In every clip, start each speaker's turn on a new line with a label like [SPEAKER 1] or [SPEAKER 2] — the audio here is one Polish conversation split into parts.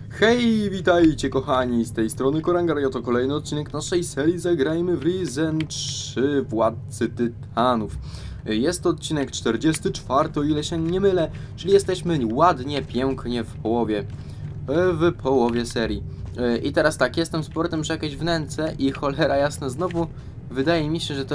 [SPEAKER 1] Hej, witajcie kochani, z tej strony Korangar, i oto kolejny odcinek naszej serii Zagrajmy w Risen 3 Władcy Tytanów. Jest to odcinek 44, o ile się nie mylę, czyli jesteśmy ładnie, pięknie w połowie serii. I teraz tak, jestem z powrotem przy jakiejś wnęce i cholera jasna, znowu wydaje mi się, że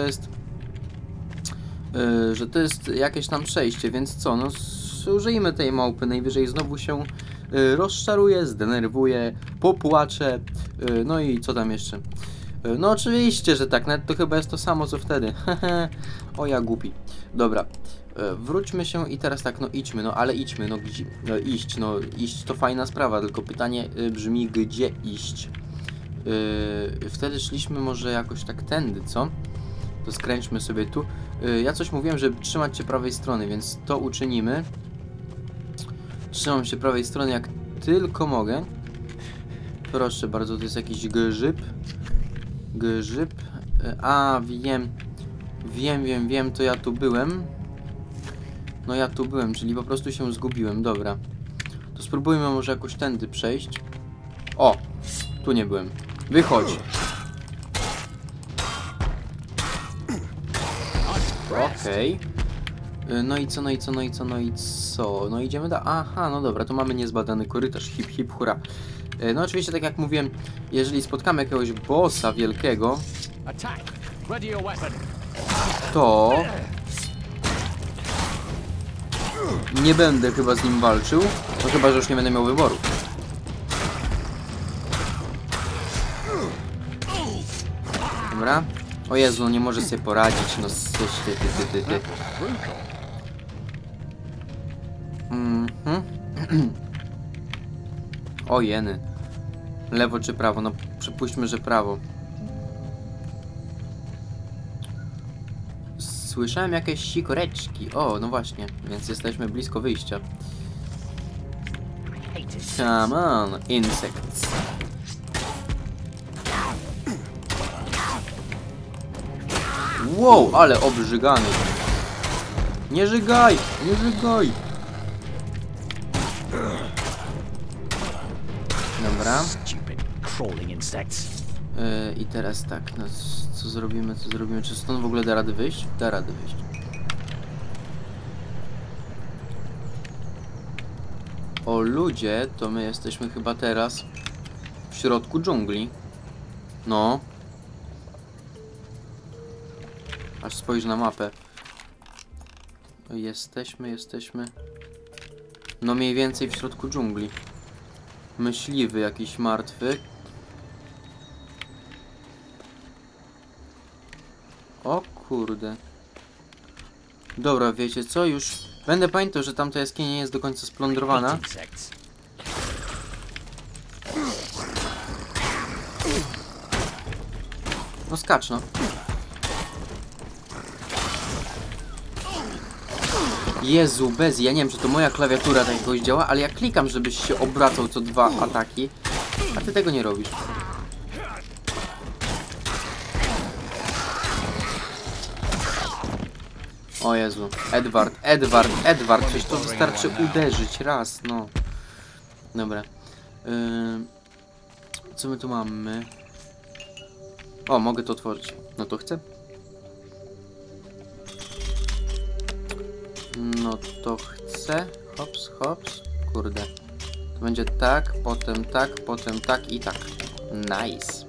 [SPEAKER 1] to jest jakieś tam przejście, więc co, no użyjmy tej małpy, najwyżej znowu się rozczaruje, zdenerwuje, popłacze, no i co tam jeszcze? No oczywiście, że tak, nawet to chyba jest to samo co wtedy. O ja głupi. Dobra, wróćmy się i teraz tak, no idźmy, no ale idźmy, no gdzie, iść to fajna sprawa, tylko pytanie brzmi, gdzie iść? Wtedy szliśmy może jakoś tak tędy, co? To skręćmy sobie tu. Ja coś mówiłem, żeby trzymać się prawej strony, więc to uczynimy. Trzymam się prawej strony jak tylko mogę. Proszę bardzo, to jest jakiś grzyb. Grzyb. A, wiem, to ja tu byłem. No ja tu byłem, czyli po prostu się zgubiłem, dobra. To spróbujmy może jakoś tędy przejść. O, tu nie byłem. Wychodź. Okej. No i co? No idziemy do... Aha, no dobra, to mamy niezbadany korytarz. Hip, hip, hura. No oczywiście, tak jak mówiłem, jeżeli spotkamy jakiegoś bossa wielkiego, to nie będę chyba z nim walczył. No chyba, że już nie będę miał wyboru. Dobra. O Jezu, no nie może sobie poradzić, no ty. O jeny. Lewo czy prawo? No przypuśćmy, że prawo. Słyszałem jakieś sikoreczki. O, no właśnie, więc jesteśmy blisko wyjścia. Come on, insects. Wow, ale obrzygany. Nie żygaj, nie żygaj. Dobra. I teraz tak, no co zrobimy? Czy stąd w ogóle da rady wyjść? Da rady wyjść. O ludzie, to my jesteśmy chyba teraz w środku dżungli. No. Aż spojrz na mapę. Jesteśmy. No mniej więcej w środku dżungli. Myśliwy jakiś martwy. O kurde. Dobra, wiecie co? Już będę pamiętał, że tamta jaskinia nie jest do końca splądrowana. No skacz, no. Jezu, ja nie wiem, czy to moja klawiatura tak jakoś działa, ale ja klikam, żebyś się obracał co 2 ataki, a ty tego nie robisz. O Jezu, Edward, przecież to wystarczy uderzyć raz, no. Dobra. Co my tu mamy? O, mogę to otworzyć. No to chcę. No to chcę. Hops, hops. Kurde. To będzie tak, potem tak i tak. Nice.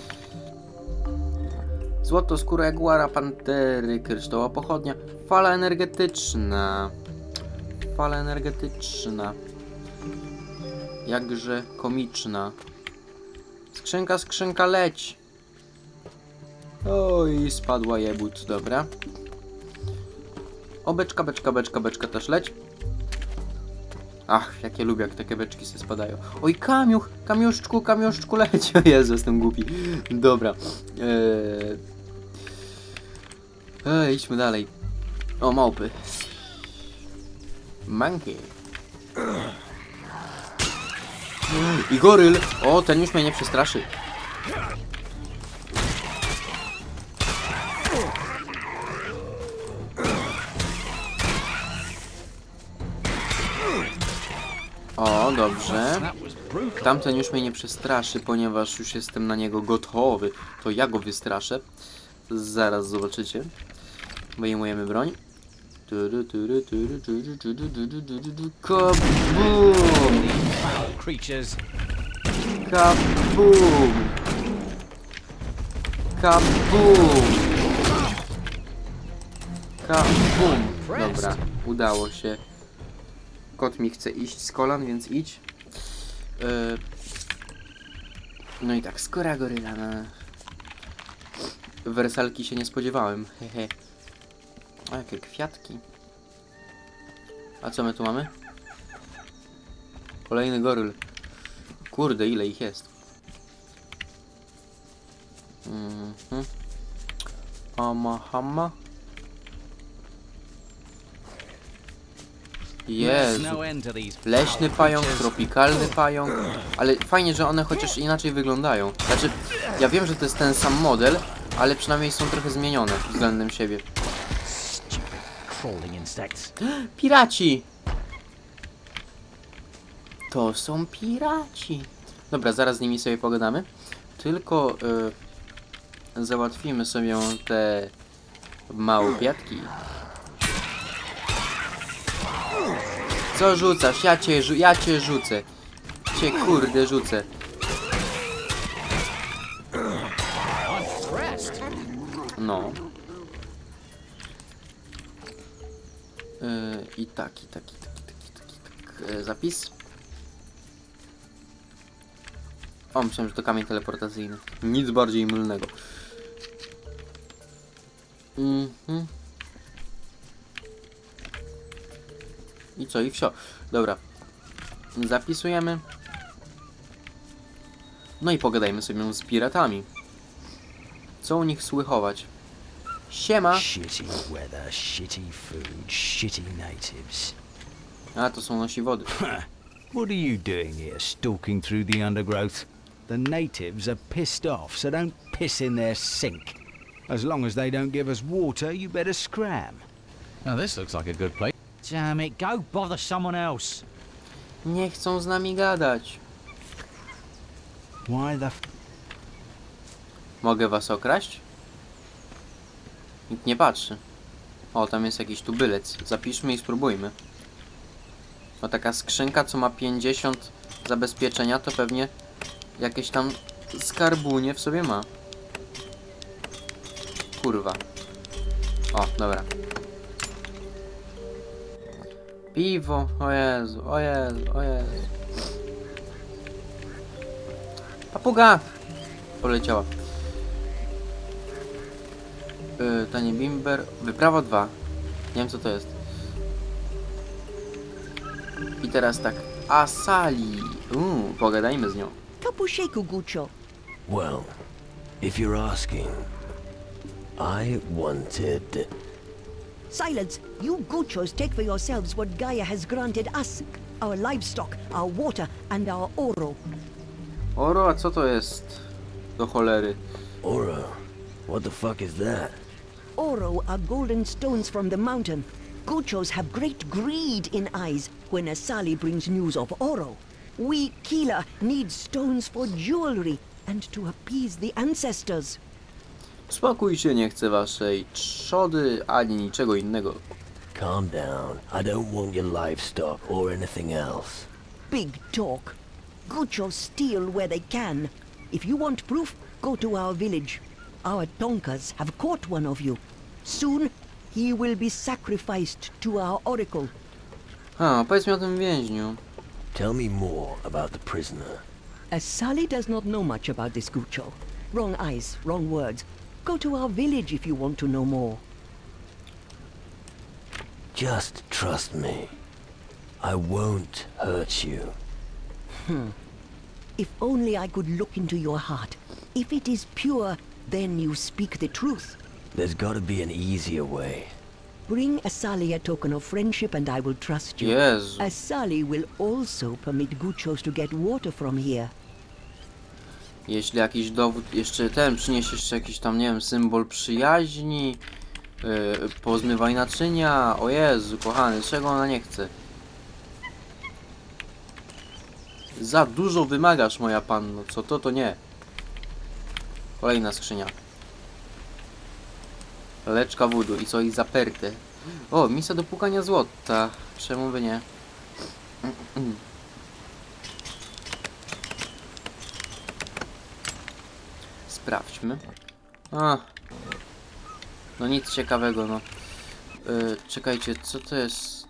[SPEAKER 1] Złoto, skóra jaguara, pantery, kryształa pochodnia. Fala energetyczna. Jakże komiczna. Skrzynka, leć. Oj, spadła jebut, dobra. O, beczka też leć. Ach, jak ja lubię, jak takie beczki się spadają. Oj, kamiuszczku leć. O Jezu, jestem głupi. Dobra. Idźmy dalej. O, małpy. Monkey. I goryl. O, ten już mnie nie przestraszy. O, dobrze. Tamten już mnie nie przestraszy, ponieważ już jestem na niego gotowy. To ja go wystraszę. Zaraz zobaczycie. Wyjmujemy broń. Kabum! Kabum! Kabum! Kabum! Dobra, udało się. Kot mi chce iść z kolan, więc idź. No i tak, skora goryla. Wersalki się nie spodziewałem. Hehe. O, jakie kwiatki. A co my tu mamy? Kolejny goryl. Kurde, ile ich jest. Hamma. Jezu. Leśny pająk, tropikalny pająk. Ale fajnie, że one chociaż inaczej wyglądają. Znaczy, ja wiem, że to jest ten sam model, ale przynajmniej są trochę zmienione względem siebie. Piraci! To są piraci. Dobra, zaraz z nimi sobie pogadamy. Tylko załatwimy sobie te małpiatki. Co rzucasz? Ja cię rzucę. Cię kurde rzucę. No. I tak. Zapis. O, myślałem, że to kamień teleportacyjny. Nic bardziej mylnego. I co? I wsio. Dobra. Zapisujemy. No i pogadajmy sobie z piratami. Co u nich słychować? Siema!
[SPEAKER 2] Shitty weather, shitty food, shitty natives.
[SPEAKER 1] A, to są nasi wody.
[SPEAKER 2] What are you doing here, stalking through the undergrowth? The natives are pissed off, so don't piss in their sink. As long as they don't give us water, you better scram.
[SPEAKER 3] Now this looks like a good place. Damn it, go bother someone else.
[SPEAKER 1] Nie chcą z nami gadać.
[SPEAKER 2] Why the
[SPEAKER 1] Mogę was okraść? Nikt nie patrzy. O, tam jest jakiś tubylec. Zapiszmy i spróbujmy. O, taka skrzynka, co ma 50 zabezpieczenia, to pewnie jakieś tam skarbunie w sobie ma. Kurwa. O, dobra. Piwo. O Jezu. Papuga! Poleciała. Tanie bimber. Wyprawa 2. Nie wiem, co to jest. I teraz tak. Asali. Pogadajmy z nią.
[SPEAKER 4] Kapusheku Gucho.
[SPEAKER 5] Well, if you're asking, I wanted...
[SPEAKER 4] Silence! You Guchos take for yourselves what Gaia has granted us. Our livestock, our water, and our oro.
[SPEAKER 1] Oro, a co to jest? Do cholery.
[SPEAKER 5] Oro? What the fuck is that?
[SPEAKER 4] Oro are golden stones from the mountain. Guchos have great greed in eyes when Asali brings news of oro. We Kila need stones for jewelry and to appease the ancestors.
[SPEAKER 1] Spokój się, nie chcę waszej trzody ani niczego innego.
[SPEAKER 5] Calm down. I don't want your livestock or anything else.
[SPEAKER 4] Big talk. Guchos steal where they can. If you want proof, go to our village. Our Tonkas have caught one of you. Soon, he will be sacrificed to our oracle.
[SPEAKER 1] Powiedz mi o tym więźniu.
[SPEAKER 5] Tell me more about the prisoner.
[SPEAKER 4] Asali does not know much about this Gucho. Wrong eyes, wrong words. Go to our village if you want to know more.
[SPEAKER 5] Just trust me. I won't hurt you.
[SPEAKER 4] If only I could look into your heart. If it is pure, then you speak the truth.
[SPEAKER 5] There's gotta be an easier way.
[SPEAKER 4] Bring Asali a token of friendship and I will trust you.
[SPEAKER 1] Jezu.
[SPEAKER 4] Asali will also permit Guchos to get water from here.
[SPEAKER 1] Jeśli jakiś dowód, jeszcze ten, przyniesie jeszcze jakiś tam, nie wiem, symbol przyjaźni, pozmywaj naczynia, o Jezu, kochany, czego ona nie chce? Za dużo wymagasz, moja panno. Co to, to nie. Kolejna skrzynia. Leczka wudu i co i zaperty. O, misja do pukania złota. Czemu by nie? Sprawdźmy. A. No nic ciekawego, no. Czekajcie, co to jest?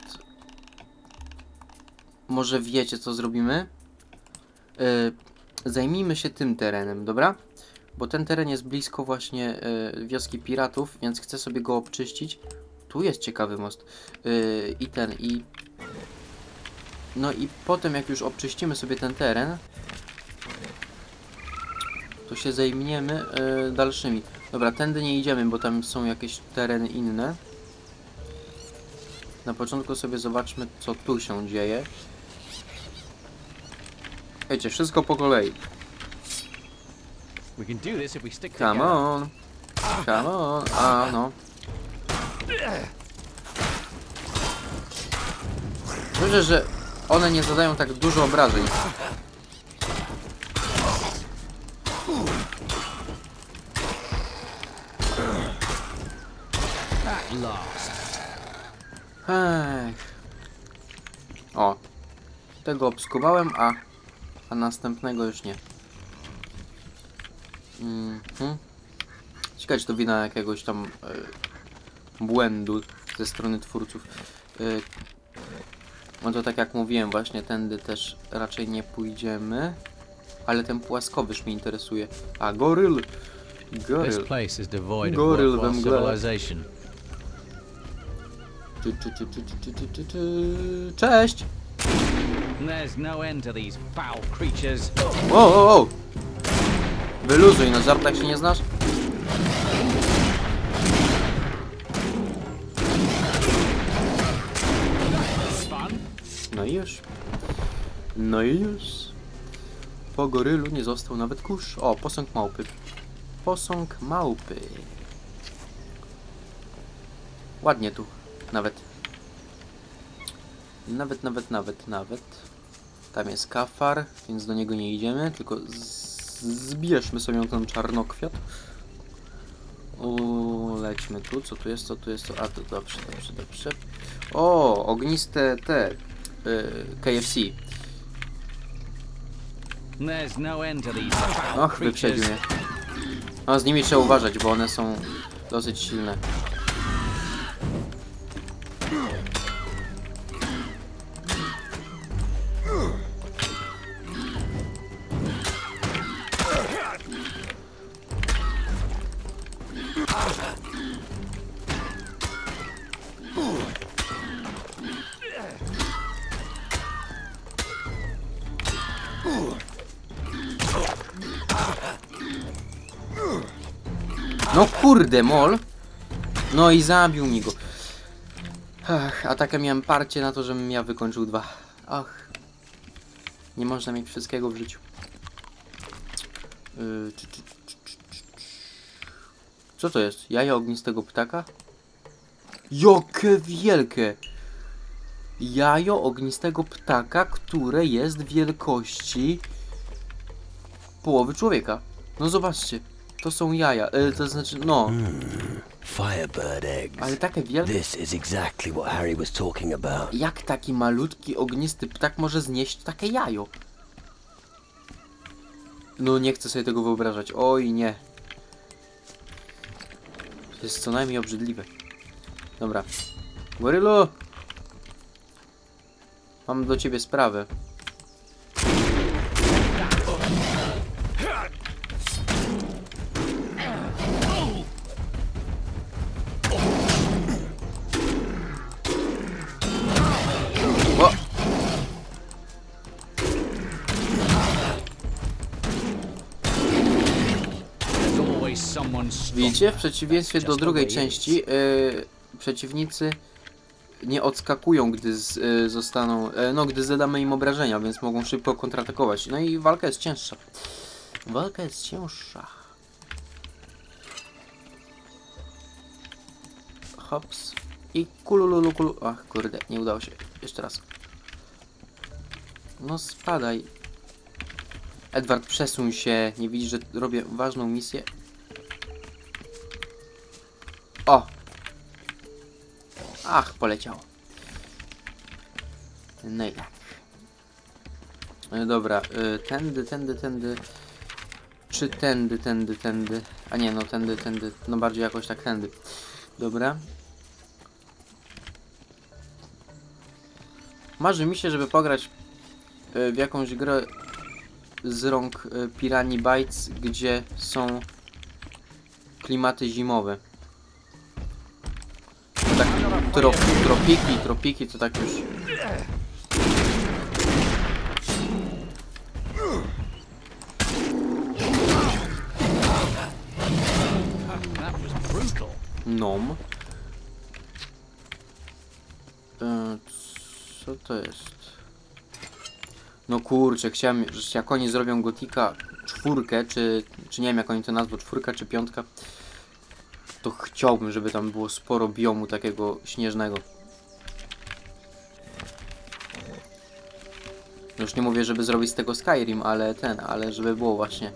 [SPEAKER 1] Może wiecie, co zrobimy? Zajmijmy się tym terenem, dobra? Bo ten teren jest blisko właśnie wioski piratów, więc chcę sobie go obczyścić. Tu jest ciekawy most. No i potem, jak już obczyścimy sobie ten teren, to się zajmiemy dalszymi. Dobra, tędy nie idziemy, bo tam są jakieś tereny inne. Na początku sobie zobaczmy, co tu się dzieje. Wiecie, wszystko po kolei.
[SPEAKER 3] We can do this if we stick
[SPEAKER 1] Come
[SPEAKER 3] together.
[SPEAKER 1] on. Come on. A, no. Myślę, że one nie zadają tak dużo obrażeń.
[SPEAKER 3] At last.
[SPEAKER 1] Ech. O. Tego obskubałem, a następnego już nie. Ciekawe, czy to wina jakiegoś tam błędu ze strony twórców. No to tak jak mówiłem, właśnie tędy też raczej nie pójdziemy. Ale ten płaskowyż mnie interesuje. A, goryl!
[SPEAKER 3] This
[SPEAKER 1] Goryl.
[SPEAKER 3] place is devoid of
[SPEAKER 1] Goryl we
[SPEAKER 3] worthwhile
[SPEAKER 1] mgle.
[SPEAKER 3] civilization.
[SPEAKER 1] Cześć!
[SPEAKER 3] There's no end to these foul creatures.
[SPEAKER 1] O! Wyluzuj, na żartach się nie znasz?
[SPEAKER 3] Fun.
[SPEAKER 1] No i już. No i już. Po gorylu nie został nawet kurz. O, posąg małpy. Posąg małpy. Ładnie tu. Nawet. Nawet. Tam jest kafar, więc do niego nie idziemy, tylko zbierzmy sobie ten czarnokwiat. Lećmy tu. Co tu jest? A, to dobrze. O, ogniste te KFC.
[SPEAKER 3] There's no end to these foul
[SPEAKER 1] Och, wyprzedził
[SPEAKER 3] creatures.
[SPEAKER 1] mnie. No, z nimi trzeba uważać, bo one są dosyć silne. No kurde, mol. No i zabił mi go. Ach, a takie miałem parcie na to, żebym ja wykończył 2. Ach. Nie można mieć wszystkiego w życiu. Co to jest? Jajo ognistego ptaka? Jakie wielkie! Jajo ognistego ptaka, które jest wielkości połowy człowieka. No zobaczcie. To są jaja, to znaczy, no.
[SPEAKER 5] Firebird eggs.
[SPEAKER 1] Ale takie wielkie.
[SPEAKER 5] This is exactly what Harry was talking about.
[SPEAKER 1] Jak taki malutki, ognisty ptak może znieść takie jajo? No nie chcę sobie tego wyobrażać. Oj, nie. To jest co najmniej obrzydliwe. Dobra. Gorylo! Mam do ciebie sprawę. O!
[SPEAKER 3] There's always someone stronger.
[SPEAKER 1] Widzicie, w przeciwieństwie do
[SPEAKER 3] Just the
[SPEAKER 1] drugiej
[SPEAKER 3] way it
[SPEAKER 1] części, przeciwnicy nie odskakują, gdy zostaną, gdy zadamy im obrażenia, więc mogą szybko kontratakować. No i walka jest cięższa. Walka jest cięższa. Hops. I kulululu. Ach, kurde, nie udało się. Jeszcze raz. No spadaj. Edward, przesuń się. Nie widzisz, że robię ważną misję? O! Ach, poleciało. No i tak. Dobra, tędy. Czy tędy. A nie, no tędy. No bardziej jakoś tak tędy. Dobra. Marzy mi się, żeby pograć w jakąś grę z rąk Piranha Bytes, gdzie są klimaty zimowe. Tak, tropiki to tak już. Nom. Co to jest? No kurczę, chciałem, że jak oni zrobią Gotika 4, czy nie wiem jak oni to nazwą, 4 czy 5, to chciałbym, żeby tam było sporo biomu takiego śnieżnego. Już nie mówię, żeby zrobić z tego Skyrim, ale żeby było właśnie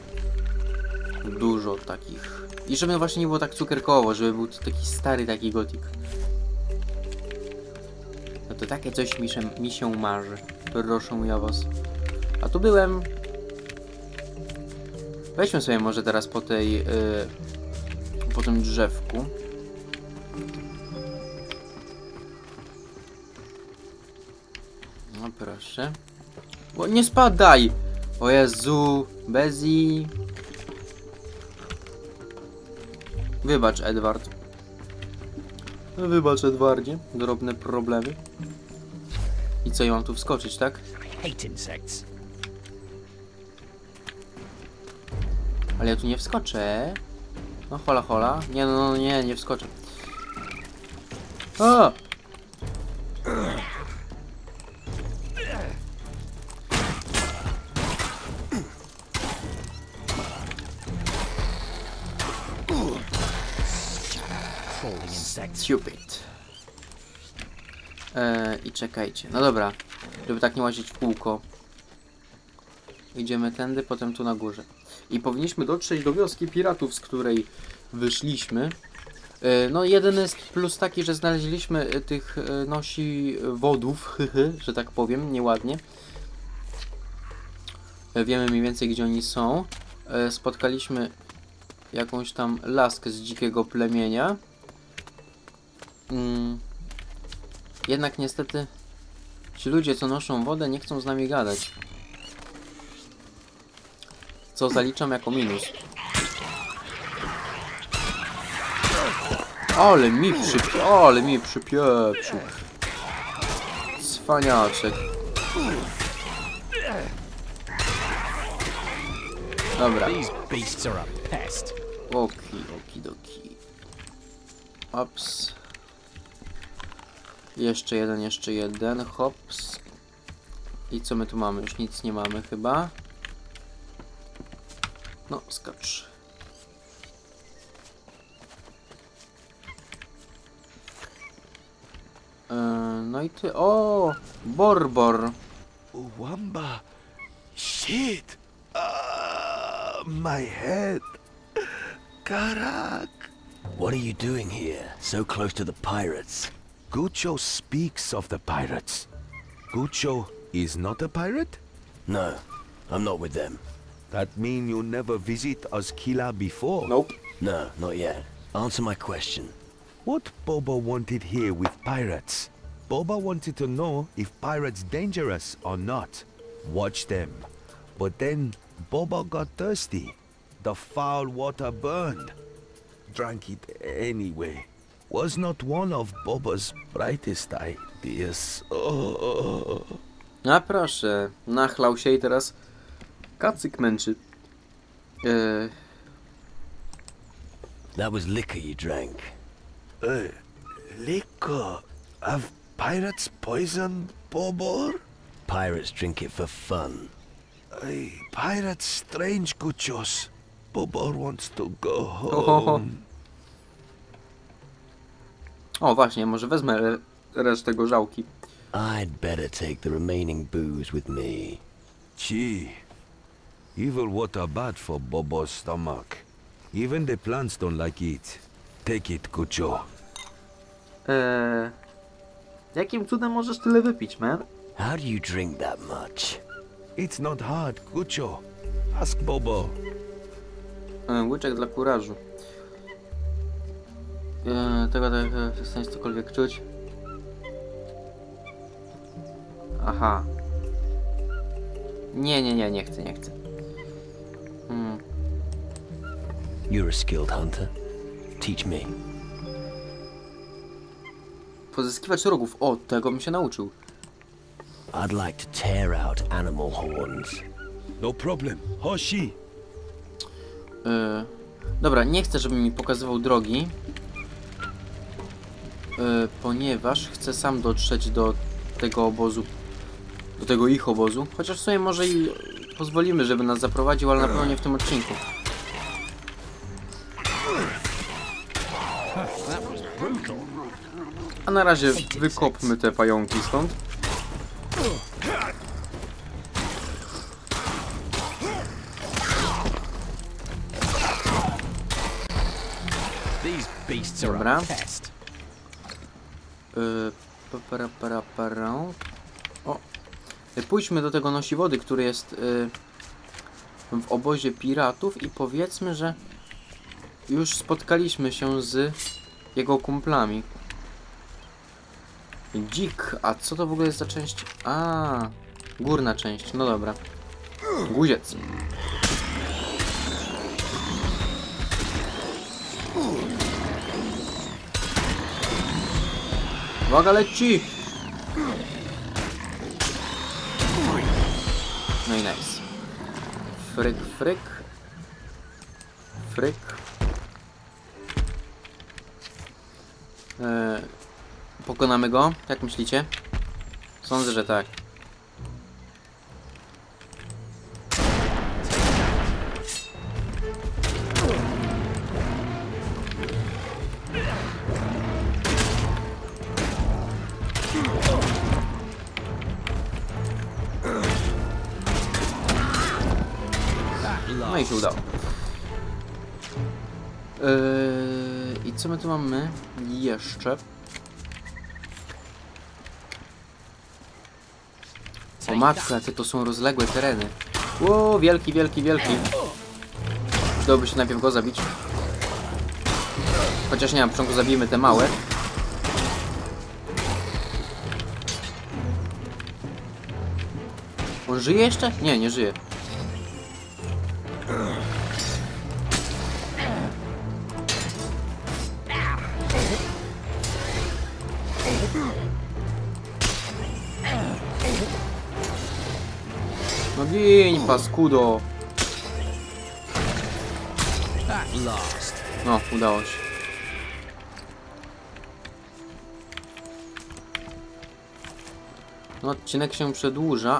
[SPEAKER 1] dużo takich. I żeby właśnie nie było tak cukierkowo, żeby był to taki stary taki Gotik. No to takie coś mi się marzy. Proszę ja was. A tu byłem. Weźmy sobie może teraz po tej... po tym drzewku. No proszę. O, nie spadaj! O Jezu, Bezi. Wybacz, Edward. Wybacz, Edwardzie. Drobne problemy. I co, ja mam tu wskoczyć, tak?
[SPEAKER 3] Hate insects.
[SPEAKER 1] Ale ja tu nie wskoczę. No hola. Nie, no nie wskoczę. A! Stupid. I czekajcie. No dobra. Żeby tak nie łazić w kółko. Idziemy tędy, potem tu na górze. I powinniśmy dotrzeć do wioski piratów, z której wyszliśmy. No jedyny jest plus taki, że znaleźliśmy tych nosi wodów, że tak powiem, nieładnie. Wiemy mniej więcej, gdzie oni są. Spotkaliśmy jakąś tam laskę z dzikiego plemienia. Jednak niestety ci ludzie, co noszą wodę, nie chcą z nami gadać. Co zaliczam jako minus. Ale mi przypieprzył. Cwaniaczek. Dobra. Okidoki. Ops. Jeszcze jeden. Hops. I co my tu mamy? Już nic nie mamy chyba. No, skacz. No i ty... O! Borbor!
[SPEAKER 5] Wamba! Shit! My head! Karak! What are you doing here, so close to the pirates?
[SPEAKER 6] Gucho speaks of the pirates. Gucho is not a pirate?
[SPEAKER 5] No, I'm not with them.
[SPEAKER 6] That mean you never visit Azkila before?
[SPEAKER 1] Nope.
[SPEAKER 5] No, not yet. Answer my question.
[SPEAKER 6] What Boba wanted here with pirates? Boba wanted to know if pirates dangerous or not. Watch them. But then Boba got thirsty. The foul water burned. Drank it anyway. Was not one of Boba's brightest ideas. Oh.
[SPEAKER 1] A proszę, nachlał się i teraz kacyk męczy.
[SPEAKER 5] That was liquor you drank.
[SPEAKER 6] Liquor? Have pirates poisoned Bobor?
[SPEAKER 5] Pirates drink it for fun.
[SPEAKER 6] Pirates strange, Guchos. Bobor wants to go
[SPEAKER 1] Ho.
[SPEAKER 6] home.
[SPEAKER 1] O właśnie, może wezmę resztę gorzałki.
[SPEAKER 5] I'd better take the remaining booze with me.
[SPEAKER 6] Gee, Evil water bad for Bobo's stomach. Even the plants don't like it. Take it, Kucho.
[SPEAKER 1] Jakim cudem możesz tyle wypić, man?
[SPEAKER 5] How do you drink that much?
[SPEAKER 6] It's not hard, Kucho. Ask Bobo.
[SPEAKER 1] Łyczek dla kurażu. Tego tak przestaniesz cokolwiek czuć. Aha. Nie chcę.
[SPEAKER 5] You're a skilled hunter. Teach me.
[SPEAKER 1] Pozyskiwać rogów. O, tego bym się nauczył.
[SPEAKER 5] I'd like to tear out animal horns.
[SPEAKER 6] No problem. Hoshi.
[SPEAKER 1] Dobra, nie chcę, żeby mi pokazywał drogi. Ponieważ chcę sam dotrzeć do tego obozu. Do tego ich obozu. Chociaż w sumie może i pozwolimy, żeby nas zaprowadził, ale na pewno nie w tym odcinku. A na razie wykopmy te pająki stąd.
[SPEAKER 3] These beasts are
[SPEAKER 1] Dobra.
[SPEAKER 3] a pest.
[SPEAKER 1] O. Pójdźmy do tego nosiwody, który jest w obozie piratów i powiedzmy, że już spotkaliśmy się z jego kumplami. Dzik, a co to w ogóle jest za część? A, górna część, no dobra. Guziec. Uwaga, leci! No i nice. Fryk. Pokonamy go? Jak myślicie? Sądzę, że tak. No i się udało. I co my tu mamy jeszcze? O matko, jakie to są rozległe tereny. Ło, wielki. Przydałoby się najpierw go zabić. Chociaż nie, na początku zabijmy te małe. On żyje jeszcze? Nie, nie żyje. No gin, paskudo.
[SPEAKER 3] At last.
[SPEAKER 1] No, udało się. No, odcinek się przedłuża,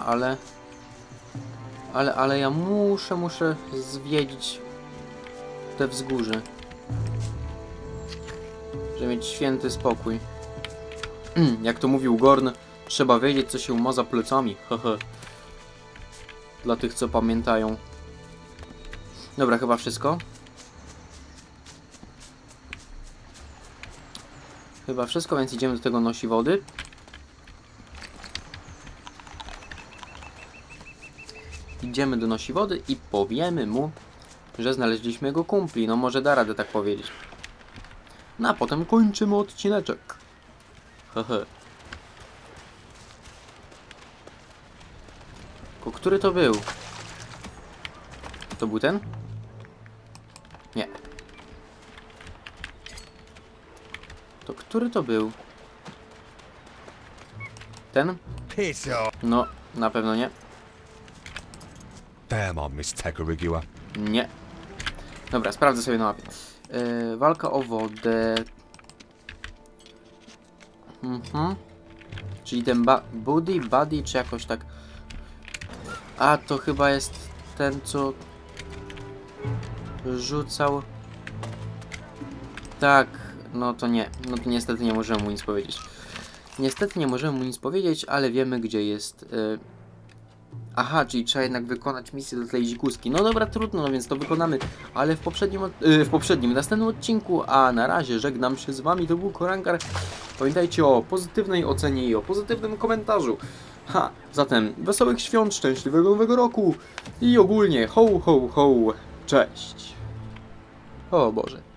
[SPEAKER 1] ale ja muszę zwiedzić te wzgórze. Żeby mieć święty spokój. Jak to mówił Gorn, trzeba wiedzieć, co się ma za plecami. Dla tych, co pamiętają. Dobra, chyba wszystko. Chyba wszystko, więc idziemy do tego nosiwody. Idziemy do nosiwody i powiemy mu, że znaleźliśmy jego kumpli. No może da radę tak powiedzieć. No a potem kończymy odcineczek. Który to był? To był ten? Nie. To który to był? Ten? No, na pewno nie.
[SPEAKER 6] Damn, I missed Tekorigua.
[SPEAKER 1] Nie. Dobra, sprawdzę sobie na mapie. Walka o wodę. Czyli ten Buddy, czy jakoś tak. A, to chyba jest ten, co rzucał. Tak, no to nie. No to niestety nie możemy mu nic powiedzieć. Niestety nie możemy mu nic powiedzieć, ale wiemy, gdzie jest Aha, czyli trzeba jednak wykonać misję do tej dzikuski. No dobra, trudno, no więc to wykonamy, ale w następnym odcinku, a na razie żegnam się z wami, to był Korankar. Pamiętajcie o pozytywnej ocenie i o pozytywnym komentarzu. Zatem wesołych świąt, szczęśliwego nowego roku i ogólnie ho, ho, ho, cześć. O Boże.